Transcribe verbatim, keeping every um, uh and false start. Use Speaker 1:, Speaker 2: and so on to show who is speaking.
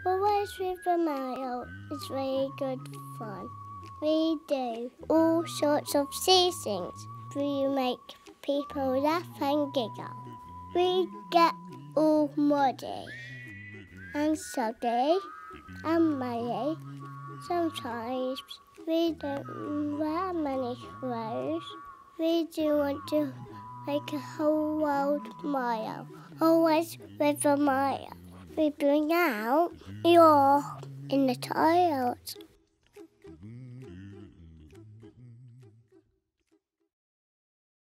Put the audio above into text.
Speaker 1: Always with a smile is very good fun. We do all sorts of silly things. We make people laugh and giggle. We get all muddy and soggy and muddy. Sometimes we don't wear many clothes. We do want to make a whole world smile, always with a smile. We bring out your in the child.